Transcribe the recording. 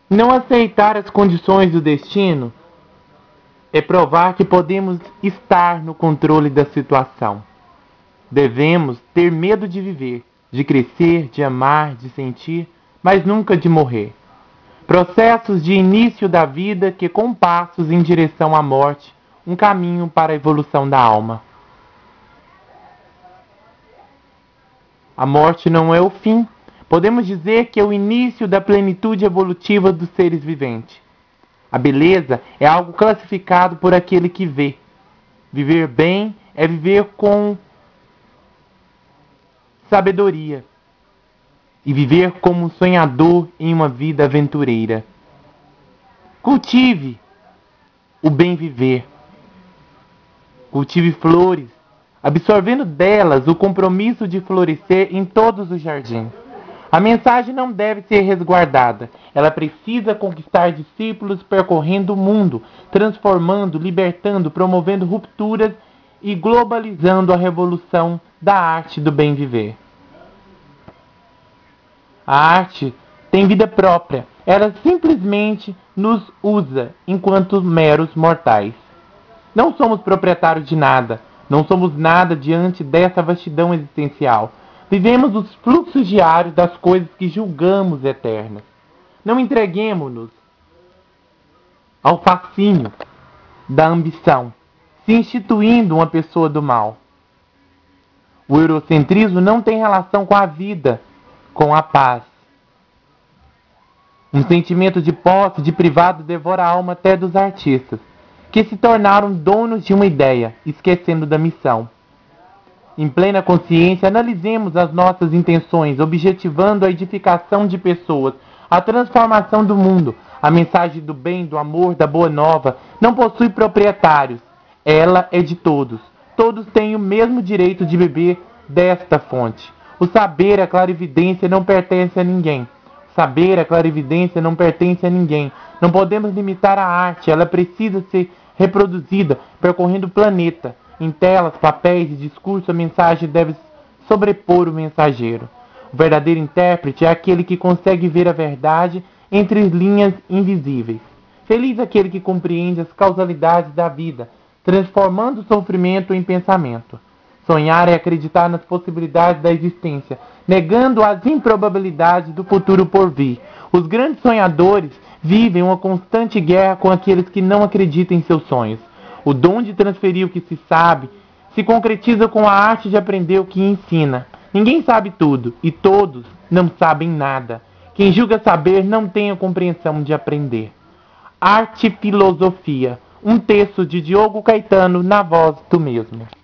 Não aceitar as condições do destino é provar que podemos estar no controle da situação. Devemos ter medo de viver, de crescer, de amar, de sentir, mas nunca de morrer. Processos de início da vida que com passos em direção à morte, um caminho para a evolução da alma. A morte não é o fim. Podemos dizer que é o início da plenitude evolutiva dos seres viventes. A beleza é algo classificado por aquele que vê. Viver bem é viver com sabedoria e viver como um sonhador em uma vida aventureira. Cultive o bem viver. Cultive flores, absorvendo delas o compromisso de florescer em todos os jardins. A mensagem não deve ser resguardada. Ela precisa conquistar discípulos percorrendo o mundo, transformando, libertando, promovendo rupturas e globalizando a revolução da arte do bem viver. A arte tem vida própria. Ela simplesmente nos usa enquanto meros mortais. Não somos proprietários de nada. Não somos nada diante dessa vastidão existencial. Vivemos os fluxos diários das coisas que julgamos eternas. Não entreguemo-nos ao fascínio da ambição, se instituindo uma pessoa do mal. O eurocentrismo não tem relação com a vida, com a paz. Um sentimento de posse, de privado, devora a alma até dos artistas, que se tornaram donos de uma ideia, esquecendo da missão. Em plena consciência, analisemos as nossas intenções, objetivando a edificação de pessoas, a transformação do mundo. A mensagem do bem, do amor, da boa nova não possui proprietários. Ela é de todos. Todos têm o mesmo direito de beber desta fonte. O saber, a clarividência não pertence a ninguém. O saber, a clarividência não pertence a ninguém. Não podemos limitar a arte, ela precisa ser reproduzida, percorrendo o planeta. Em telas, papéis e discurso, a mensagem deve sobrepor o mensageiro. O verdadeiro intérprete é aquele que consegue ver a verdade entre linhas invisíveis. Feliz aquele que compreende as causalidades da vida, transformando o sofrimento em pensamento. Sonhar é acreditar nas possibilidades da existência, negando as improbabilidades do futuro por vir. Os grandes sonhadores vivem uma constante guerra com aqueles que não acreditam em seus sonhos. O dom de transferir o que se sabe se concretiza com a arte de aprender o que ensina. Ninguém sabe tudo e todos não sabem nada. Quem julga saber não tem a compreensão de aprender. Arte e Filosofia. Um texto de Diogo Caetano na voz do mesmo.